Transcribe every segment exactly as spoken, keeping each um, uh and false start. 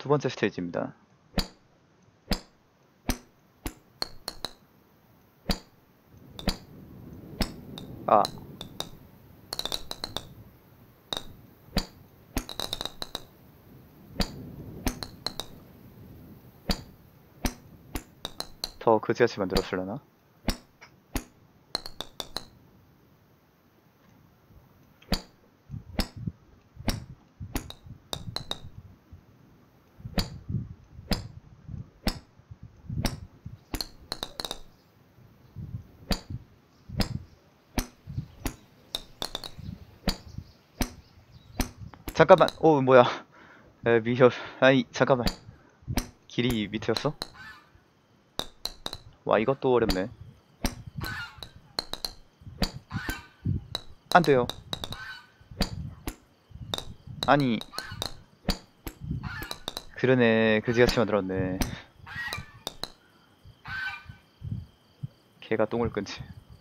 두 번째 스테이지입니다. 아. 더 그지같이 만들었을려나? 잠깐만. 오, 뭐야. 에, 미혀. 아니, 잠깐만. 길이 밑에였어? 와, 이것도 어렵네. 안 돼요. 아니. 그러네. 그지같이 만들었네. 개가 똥을 끊지.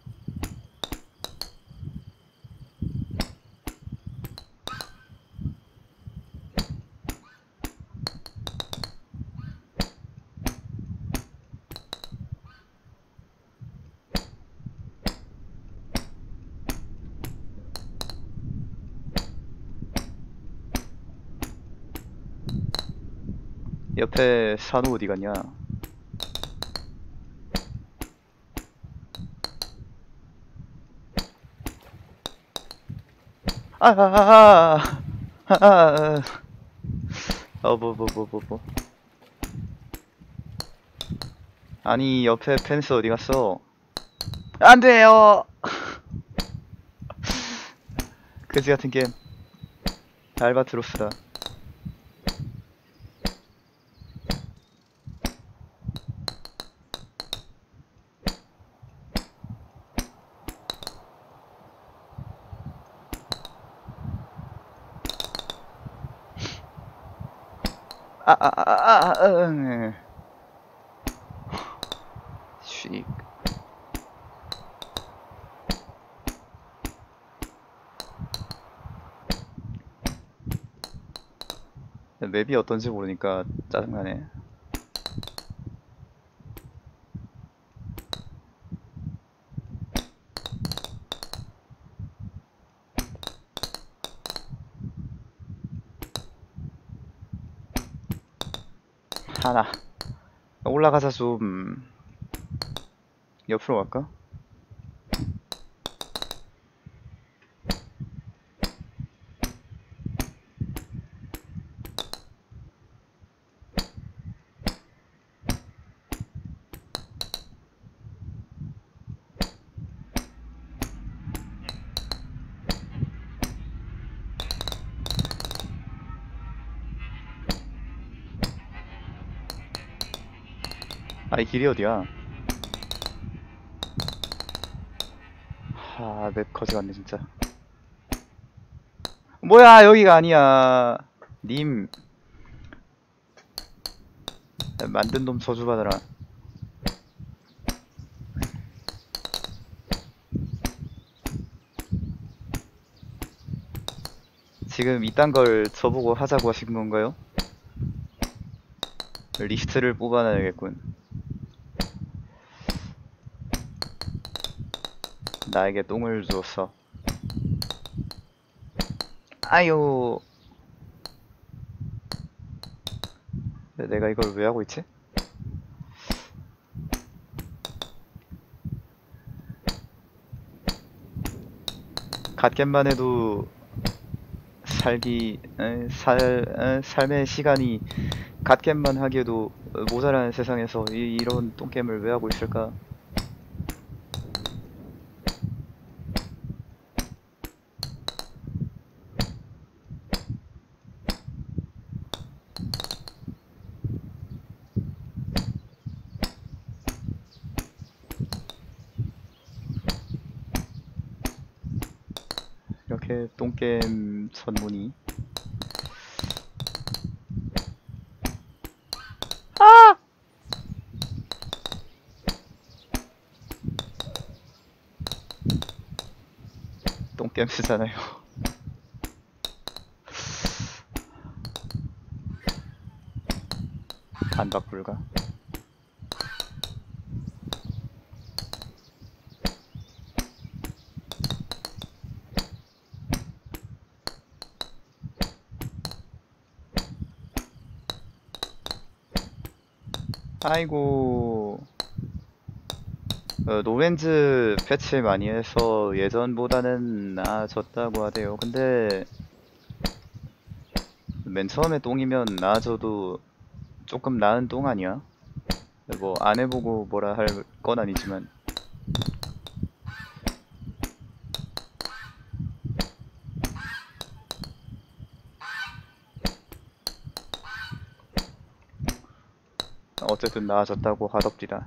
옆에 산호 어디 갔냐? 아, 아, 아, 아, 아, 아, 어, 뭐, 뭐, 뭐, 뭐, 뭐. 아니, 옆에 펜스 어디 갔어? 안 돼요! 그지 같은 게임. 알바트로스다. 아, 아, 아, 아, 아, 응. 쉭. 맵이 어떤지 모르니까 짜증나네. 하나. 올라가자 좀. 옆으로 갈까? 아, 이 길이 어디야? 하, 맵 거지 같네, 진짜. 뭐야, 여기가 아니야. 님. 만든 놈 저주받아라. 지금 이딴 걸 저보고 하자고 하신 건가요? 리스트를 뽑아놔야겠군. 나에게 똥을 주었어. 아유. 내가 이걸 왜 하고 있지? 갓겜만 해도 살기 에, 살 에, 삶의 시간이 갓겜만 하기에도 모자란 세상에서 이, 이런 똥겜을 왜 하고 있을까? 이렇게 똥겜 전문이. 아! 똥겜 쓰잖아요. 반박 불가. 아이고. 어, 노랜즈 패치 많이 해서 예전보다는 나아졌다고 하대요. 근데 맨 처음에 똥이면 나아져도 조금 나은 똥 아니야? 뭐 안 해보고 뭐라 할 건 아니지만. 어쨌든 나아졌다고 하덥디다.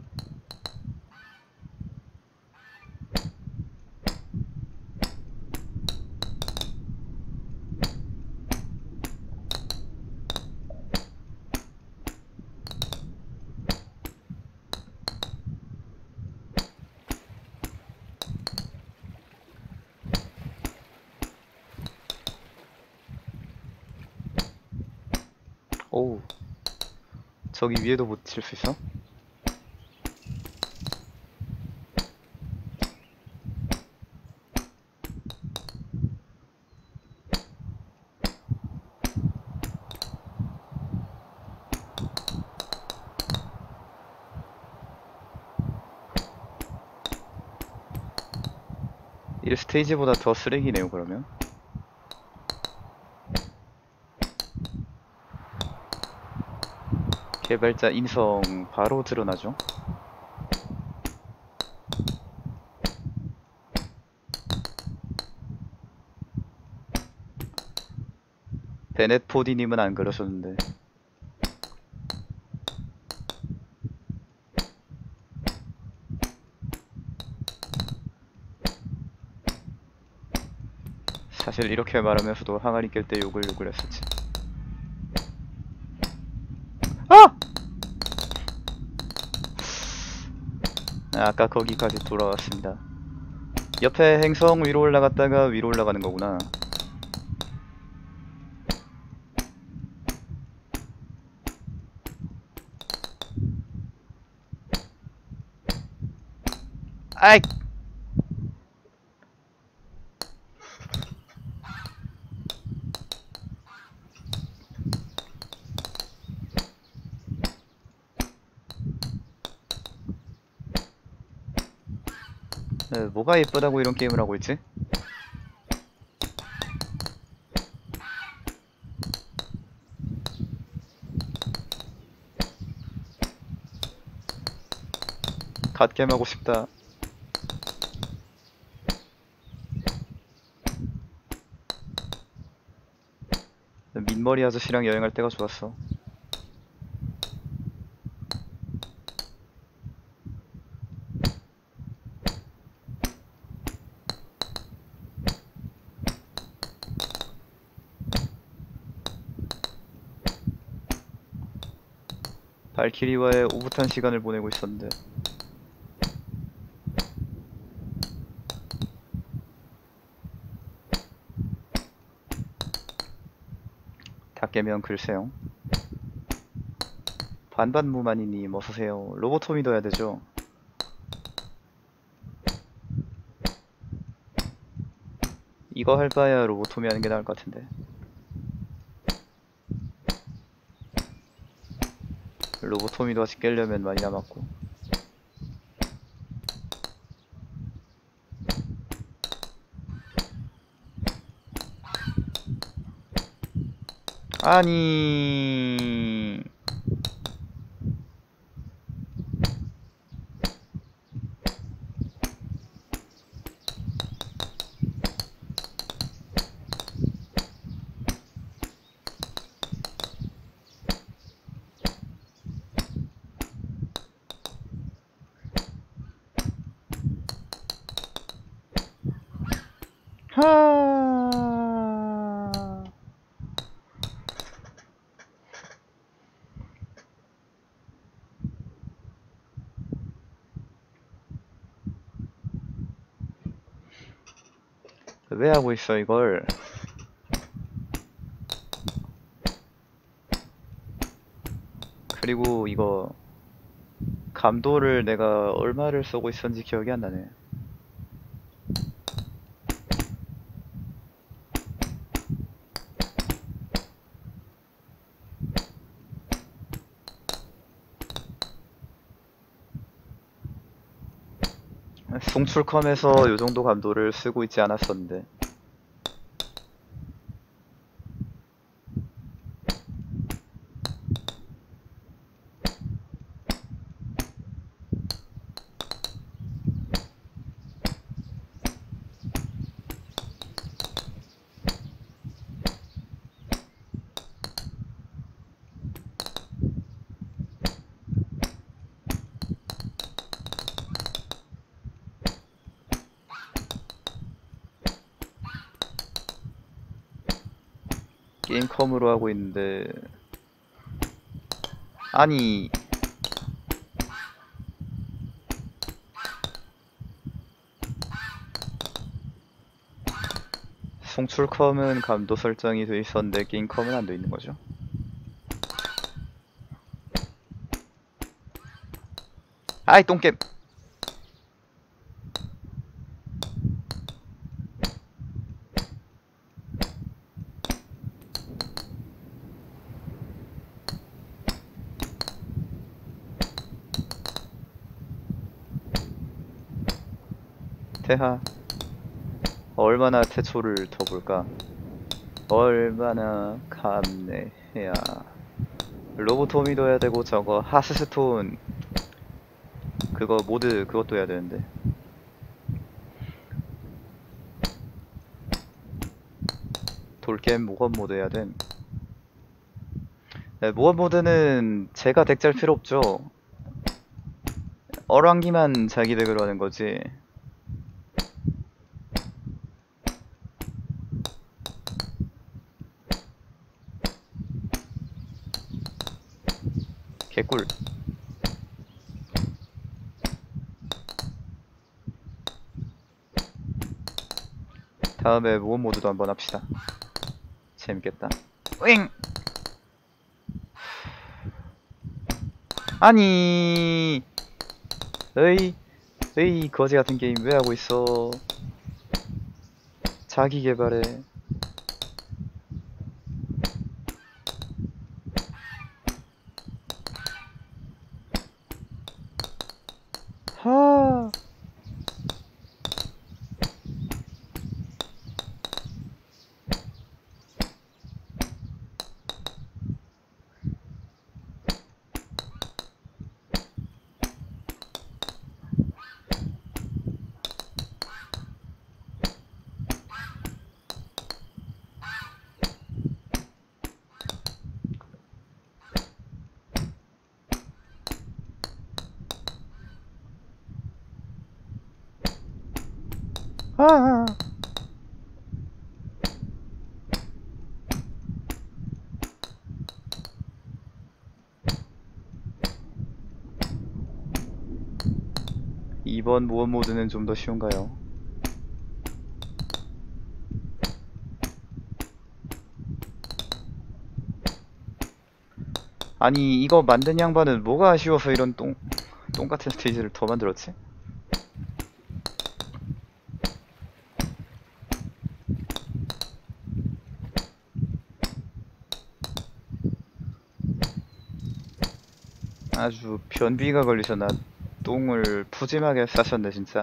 오우, 저기 위에도 못 칠 수 있어? 일 스테이지보다 더 쓰레기네요, 그러면. 개발자 인성 바로 드러나죠. 베넷 포디님은 안 그러셨는데. 사실 이렇게 말하면서도 항아리 깰 때 욕을 욕을 했었지. 아! 아까 거기까지 돌아왔습니다. 옆에 행성 위로 올라갔다가 위로 올라가는 거구나. 아이! 네, 뭐가 예쁘다고 이런 게임을 하고 있지? 갓겜 하고 싶다. 민머리 아저씨랑 여행할 때가 좋았어. 발키리와의 오붓한 시간을 보내고 있었는데. 다 깨면 글쎄요. 반반무만이님 어서오세요. 로보토미 넣어야 되죠? 이거 할 바야 로보토미 하는 게 나을 것 같은데. 로보토미도 아직 깨려면 많이 남았고. 아니... 하... 왜 하고 있어 이걸? 그리고 이거 감도를 내가 얼마를 쓰고 있었는지 기억이 안 나네. 송출컴에서 요 정도 감도를 쓰고 있지 않았었는데. 게임컴으로 하고 있는데, 아니 송출컴은 감도 설정이 돼 있었는데 게임컴은 안 돼 있는 거죠. 아이 똥겜. 태하, 얼마나 태초를 더 볼까? 얼마나 감내해야. 로보토미도 해야 되고 저거 하스스톤 그거 모드 그것도 해야 되는데. 돌겜 모험 모드 해야 됨. 네, 모험 모드는 제가 덱 짤 필요 없죠. 어랑기만 자기 덱으로 하는 거지. 개꿀. 다음에 모험 모드도 한번 합시다. 재밌겠다. 으잉! 아니, 에이, 에이, 거지 같은 게임 왜 하고 있어? 자기 개발해. 하. 아. 이번 모험 모드는 좀 더 쉬운가요? 아니 이거 만든 양반은 뭐가 아쉬워서 이런 똥 똥같은 스테이지를 더 만들었지? 아주 변비가 걸리셨나. 똥을 푸짐하게 싸셨네 진짜.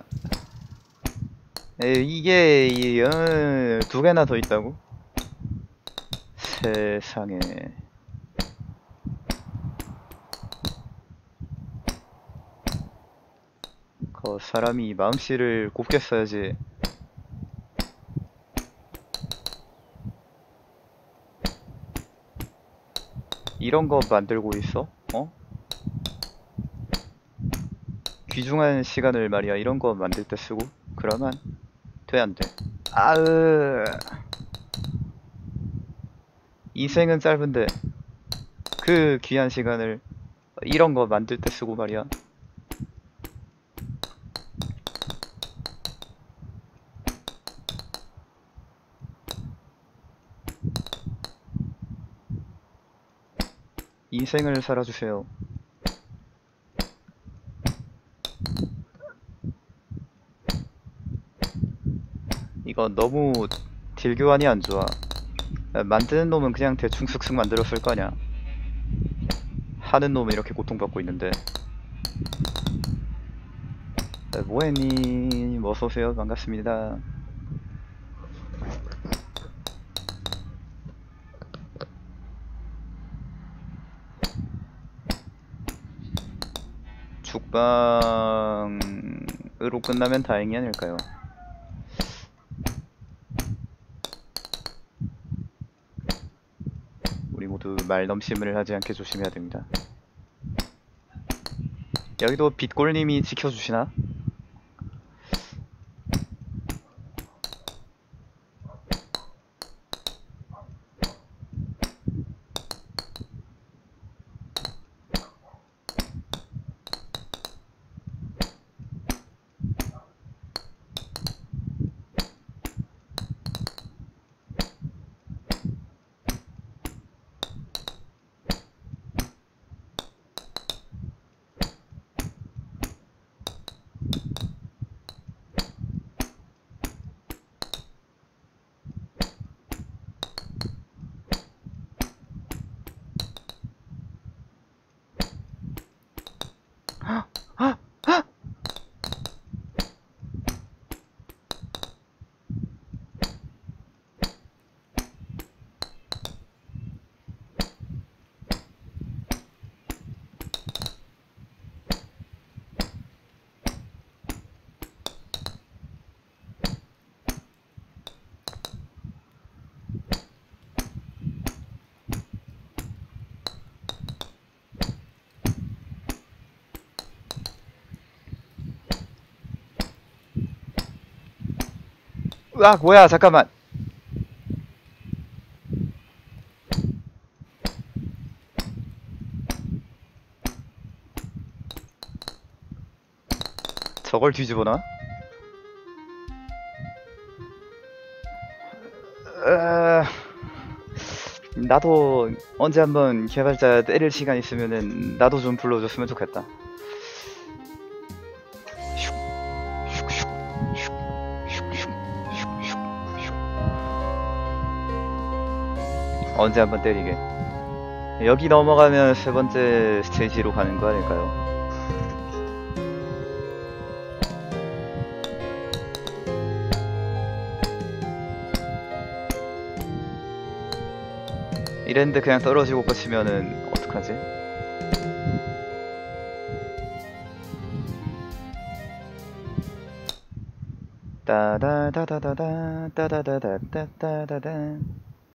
에 이게 이, 어, 두 개나 더 있다고? 세상에. 그 사람이 마음씨를 곱게 써야지. 이런 거 만들고 있어? 어? 귀중한 시간을 말이야 이런 거 만들 때 쓰고 그러면 돼 안 돼? 아으. 인생은 짧은데 그 귀한 시간을 이런 거 만들 때 쓰고 말이야. 인생을 살아주세요. 이거 너무 딜 교환이 안 좋아. 만드는 놈은 그냥 대충 슥슥 만들었을 거 아냐. 하는 놈은 이렇게 고통받고 있는데. 뭐해님 어서오세요. 반갑습니다. 죽방으로 끝나면 다행이 아닐까요? 우리 모두 말 넘심을 하지 않게 조심해야 됩니다. 여기도 빛골님이 지켜주시나? 으악 뭐야 잠깐만. 저걸 뒤집어놔? 으... 나도 언제 한번 개발자 때릴 시간 있으면은 나도 좀 불러줬으면 좋겠다. 언제 한번 때리게. 여기 넘어가면 세 번째 스테이지로 가는 거 아닐까요? 이랬는데 그냥 떨어지고 끝이면은 어떡하지? 따다다다다다 따다다다다다다